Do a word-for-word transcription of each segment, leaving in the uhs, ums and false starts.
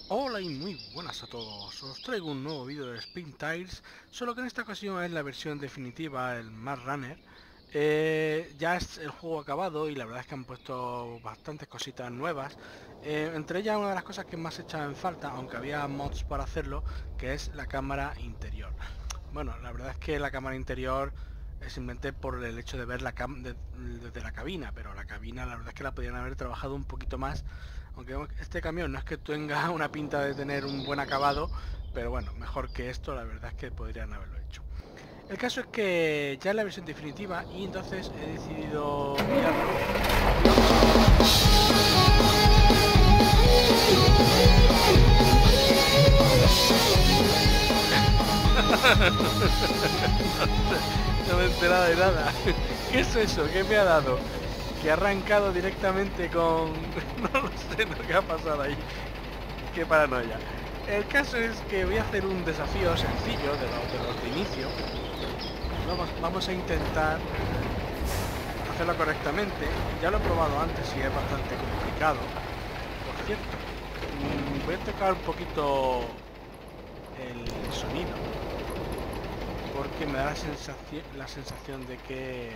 Hola y muy buenas a todos, os traigo un nuevo vídeo de Spin Tires, solo que en esta ocasión es la versión definitiva, el Mad Runner. Eh, ya es el juego acabado y la verdad es que han puesto bastantes cositas nuevas, eh, entre ellas una de las cosas que más echaba en falta, aunque había mods para hacerlo, que es la cámara interior. Bueno, la verdad es que la cámara interior es simplemente por el hecho de ver la cam de, desde la cabina, pero la cabina la verdad es que la podrían haber trabajado un poquito más, aunque este camión no es que tenga una pinta de tener un buen acabado, pero bueno, mejor que esto la verdad es que podrían haberlo hecho. El caso es que ya es la versión definitiva y entonces he decidido mirarlo. No me he enterado de nada. ¿Qué es eso? ¿Qué me ha dado? Que ha arrancado directamente con... No lo sé lo que ha pasado ahí. Qué paranoia. El caso es que voy a hacer un desafío sencillo de los de, los de inicio. Vamos, vamos a intentar hacerlo correctamente. Ya lo he probado antes y es bastante complicado. Por cierto, voy a tocar un poquito el sonido, porque me da la sensación, la sensación de que,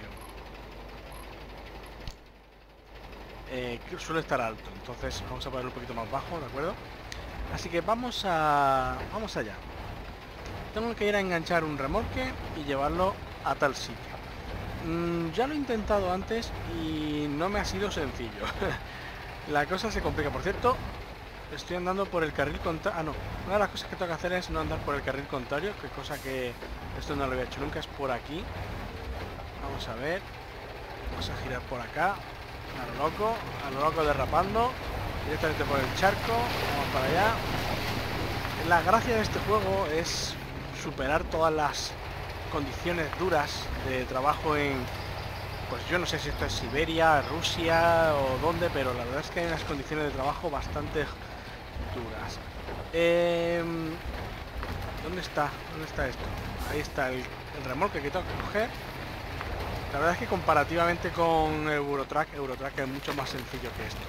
eh, que suele estar alto. Entonces vamos a ponerlo un poquito más bajo, ¿de acuerdo? Así que vamos a vamos allá. Tengo que ir a enganchar un remolque y llevarlo a tal sitio. Mm, ya lo he intentado antes y no me ha sido sencillo. La cosa se complica. Por cierto, estoy andando por el carril contrario. Ah, no. Una de las cosas que tengo que hacer es no andar por el carril contrario, que cosa que esto no lo había hecho nunca, es por aquí. Vamos a ver. Vamos a girar por acá. A lo loco, a lo loco derrapando. Directamente por el charco. Vamos para allá. La gracia de este juego es superar todas las condiciones duras de trabajo en... Pues yo no sé si esto es Siberia, Rusia o dónde, pero la verdad es que hay unas condiciones de trabajo bastante duras. Eh, ¿Dónde está? ¿Dónde está esto? Ahí está el, el remolque que tengo que coger. La verdad es que comparativamente con Eurotrack, Eurotrack es mucho más sencillo que esto.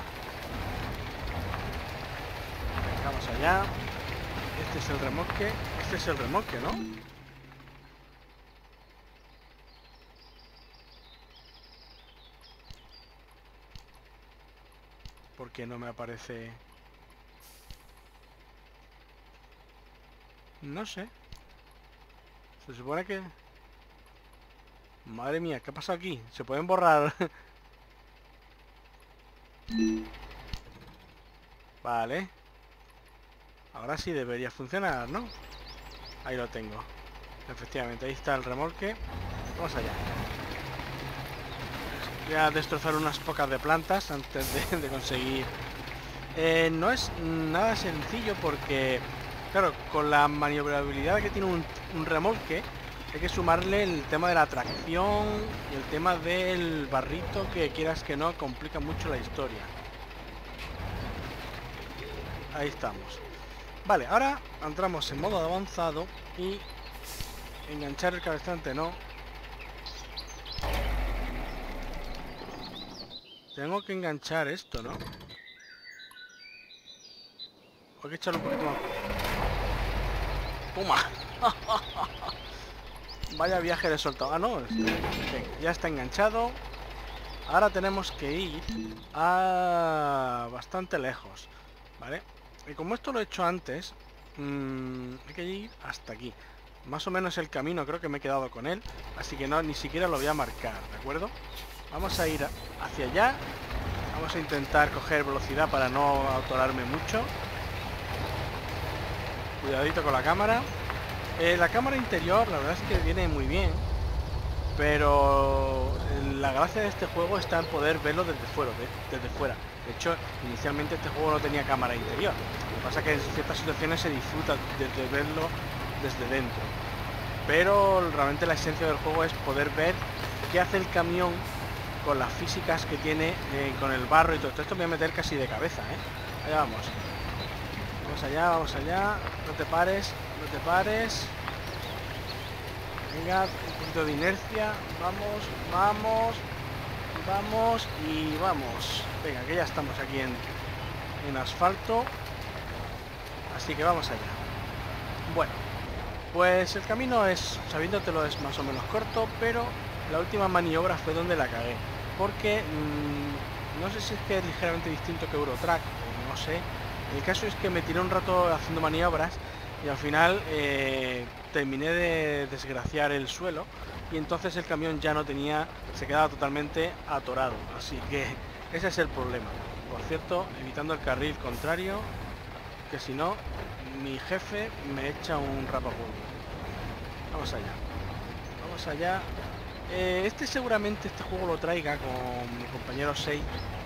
Vamos allá. Este es el remolque. Este es el remolque, ¿no? ¿Por qué no me aparece? No sé. Se supone que... Madre mía, ¿qué ha pasado aquí? ¿Se pueden borrar? Vale. Ahora sí debería funcionar, ¿no? Ahí lo tengo. Efectivamente, ahí está el remolque. Vamos allá. Voy a destrozar unas pocas de plantas antes de, de conseguir... Eh, no es nada sencillo porque, claro, con la maniobrabilidad que tiene un, un remolque, hay que sumarle el tema de la tracción y el tema del barrito, que quieras que no, complica mucho la historia. Ahí estamos. Vale, ahora entramos en modo avanzado y enganchar el cabestrante no. Tengo que enganchar esto, ¿no? Hay que echarlo un poquito más. ¡Puma! Vaya viaje de soltado. Ah, no. Okay, ya está enganchado. Ahora tenemos que ir a bastante lejos, ¿vale? Y como esto lo he hecho antes, mmm, hay que ir hasta aquí. Más o menos el camino creo que me he quedado con él, así que no, ni siquiera lo voy a marcar, ¿de acuerdo? Vamos a ir hacia allá. Vamos a intentar coger velocidad para no atorarme mucho. Cuidadito con la cámara. Eh, la cámara interior la verdad es que viene muy bien, pero la gracia de este juego está en poder verlo desde fuera, de, desde fuera. De hecho, inicialmente este juego no tenía cámara interior. Lo que pasa es que en ciertas situaciones se disfruta de, de verlo desde dentro. Pero realmente la esencia del juego es poder ver qué hace el camión con las físicas que tiene, eh, con el barro y todo esto. Esto me voy a meter casi de cabeza, ¿eh? Allá vamos. Vamos allá, vamos allá. No te pares, no te pares. Venga, un poquito de inercia. Vamos, vamos, vamos y vamos. Venga, que ya estamos aquí en, en asfalto. Así que vamos allá. Bueno, pues el camino es, sabiéndotelo, es más o menos corto, pero la última maniobra fue donde la cagué. Porque mmm, no sé si es que es ligeramente distinto que Eurotrack, o no sé. El caso es que me tiré un rato haciendo maniobras y al final eh, terminé de desgraciar el suelo y entonces el camión ya no tenía, se quedaba totalmente atorado. Así que ese es el problema. Por cierto, evitando el carril contrario, que si no, mi jefe me echa un rapapolvo. Vamos allá. Vamos allá. Eh, este seguramente este juego lo traiga con mi compañero seis,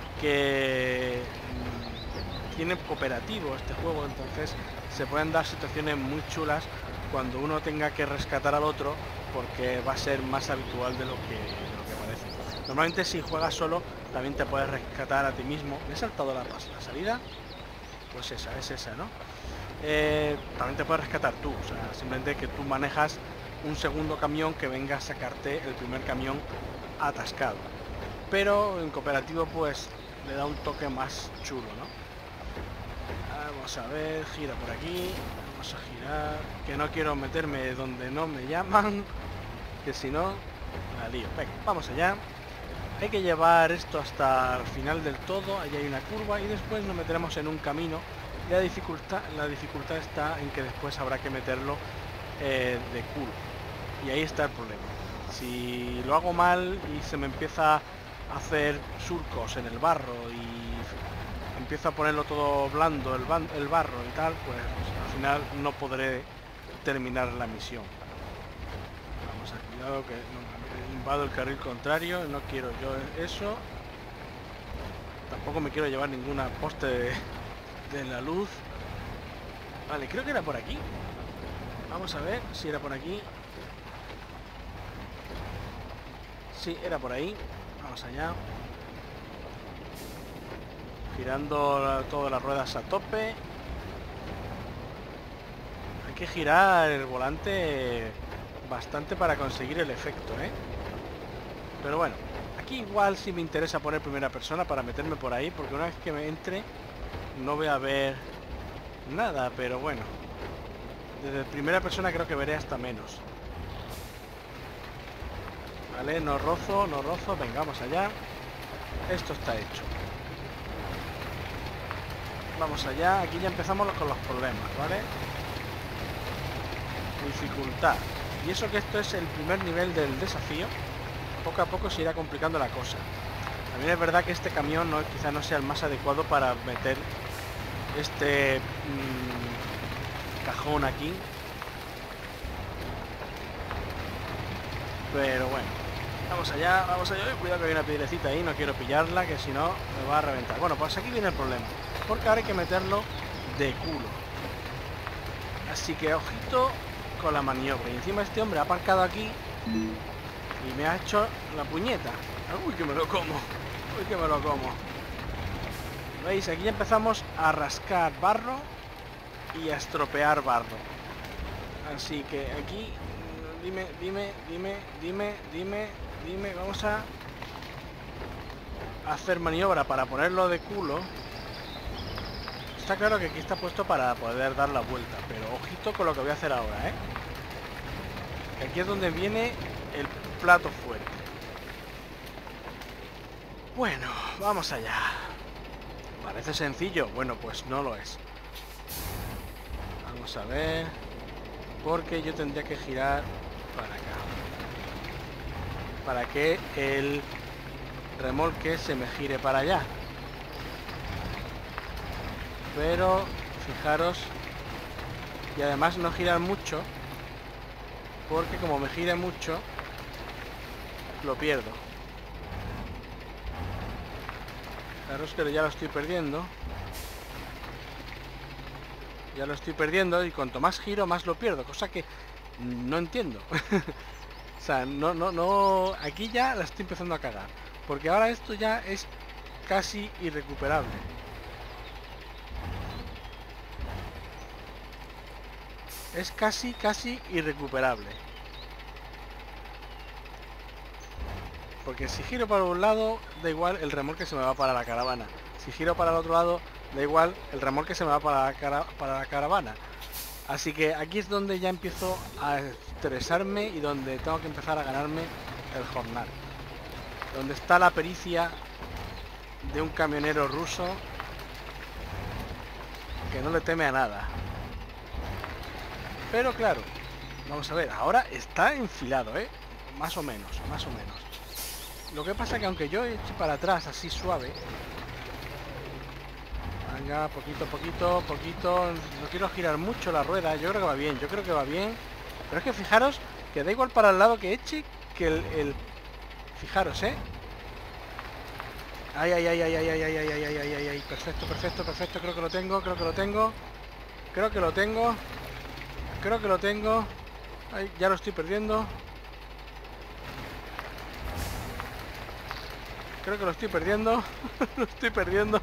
que mmm, tiene cooperativo este juego, entonces se pueden dar situaciones muy chulas cuando uno tenga que rescatar al otro, porque va a ser más habitual de lo que, de lo que parece. Normalmente si juegas solo también te puedes rescatar a ti mismo. Me he saltado la, la salida. Pues esa, es esa, ¿no? Eh, también te puedes rescatar tú, o sea, simplemente que tú manejas un segundo camión que venga a sacarte el primer camión atascado. Pero en cooperativo pues le da un toque más chulo, ¿no? Vamos a ver, gira por aquí, vamos a girar, que no quiero meterme donde no me llaman, que si no, la lío. Venga, vamos allá. Hay que llevar esto hasta el final del todo, allí hay una curva y después nos meteremos en un camino. La dificultad, la dificultad está en que después habrá que meterlo eh, de culo. Y ahí está el problema. Si lo hago mal y se me empieza a hacer surcos en el barro y empiezo a ponerlo todo blando, el, el barro y tal, pues al final no podré terminar la misión. Vamos a cuidado que no, invado el carril contrario, no quiero yo eso. Tampoco me quiero llevar ninguna poste de, de la luz. Vale, creo que era por aquí. Vamos a ver si era por aquí. Sí, era por ahí. Vamos allá. Girando todas las ruedas a tope. Hay que girar el volante bastante para conseguir el efecto, ¿eh? Pero bueno, aquí igual sí me interesa poner primera persona para meterme por ahí, porque una vez que me entre no voy a ver nada, pero bueno, desde primera persona creo que veré hasta menos. Vale, no rozo, no rozo, venga, vamos allá. Esto está hecho. Vamos allá, aquí ya empezamos con los problemas, ¿vale? Dificultad. Y eso que esto es el primer nivel del desafío, poco a poco se irá complicando la cosa. También es verdad que este camión no, quizá no sea el más adecuado para meter este mmm, cajón aquí. Pero bueno, vamos allá, vamos allá. Cuidado que hay una piedrecita ahí, no quiero pillarla, que si no me va a reventar. Bueno, pues aquí viene el problema, porque ahora hay que meterlo de culo. Así que ojito con la maniobra. Y encima este hombre ha aparcado aquí y me ha hecho la puñeta. Uy, que me lo como. Uy, que me lo como. ¿Veis? Aquí ya empezamos a rascar barro y a estropear barro. Así que aquí, dime, dime, dime, dime, dime, dime. Vamos a hacer maniobra para ponerlo de culo. Está claro que aquí está puesto para poder dar la vuelta, pero ojito con lo que voy a hacer ahora, ¿eh? Aquí es donde viene el plato fuerte. Bueno, vamos allá. Parece sencillo. Bueno, pues no lo es. Vamos a ver. Porque yo tendría que girar para acá. Para que el remolque se me gire para allá. Pero fijaros, y además no girar mucho, porque como me gire mucho lo pierdo. Fijaros que ya lo estoy perdiendo, ya lo estoy perdiendo y cuanto más giro más lo pierdo, cosa que no entiendo. O sea, no, no, no, aquí ya la estoy empezando a cagar, porque ahora esto ya es casi irrecuperable. Es casi, casi irrecuperable. Porque si giro para un lado, da igual, el remolque se me va para la caravana. Si giro para el otro lado, Da igual, el remolque se me va para la, cara, para la caravana. Así que aquí es donde ya empiezo a estresarme y donde tengo que empezar a ganarme el jornal. Donde está la pericia de un camionero ruso que no le teme a nada. Pero claro, vamos a ver, ahora está enfilado, ¿eh? Más o menos, más o menos. Lo que pasa que aunque yo eche para atrás así suave... Venga, poquito, poquito, poquito... No quiero girar mucho la rueda, yo creo que va bien, yo creo que va bien. Pero es que fijaros que da igual para el lado que eche que el... el... Fijaros, ¿eh? Ay, ay, ay, ay, ay, ay, ay, ay, ay, ay, ay, ay, ay, perfecto, perfecto, perfecto, creo que lo tengo, creo que lo tengo. Creo que lo tengo. Creo que lo tengo. Ay, ya lo estoy perdiendo. Creo que lo estoy perdiendo. Lo estoy perdiendo.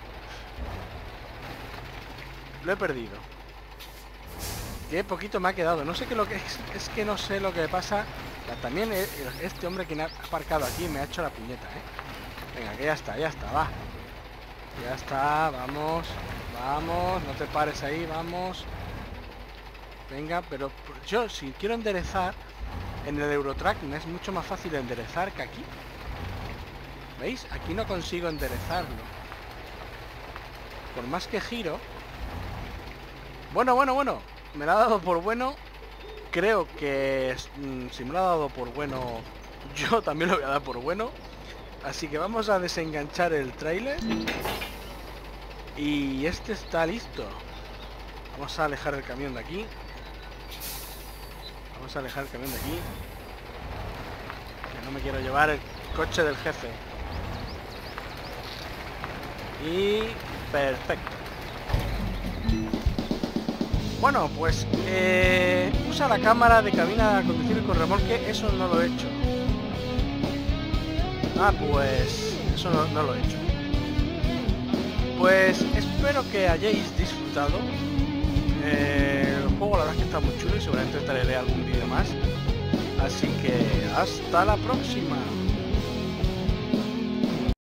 Lo he perdido. Qué poquito me ha quedado. No sé qué lo que es. Es que no sé lo que pasa. También este hombre que ha aparcado aquí me ha hecho la puñeta, ¿eh? Venga, que ya está, ya está, va. Ya está, vamos. Vamos, no te pares ahí, vamos. Venga, pero yo si quiero enderezar en el Eurotrack me es mucho más fácil enderezar que aquí. ¿Veis? Aquí no consigo enderezarlo. Por más que giro. Bueno, bueno, bueno. Me lo ha dado por bueno. Creo que mmm, si me lo ha dado por bueno, yo también lo voy a dar por bueno. Así que vamos a desenganchar el tráiler. Y este está listo. Vamos a alejar el camión de aquí. Vamos a alejar el camión de aquí. Que no me quiero llevar el coche del jefe. Y perfecto. Bueno, pues eh, usa la cámara de cabina de conducir con remolque. Eso no lo he hecho. Ah, pues eso no, no lo he hecho. Pues espero que hayáis disfrutado. Eh, el juego la verdad es que está muy chulo y seguramente traeré algún vídeo más. Así que hasta la próxima.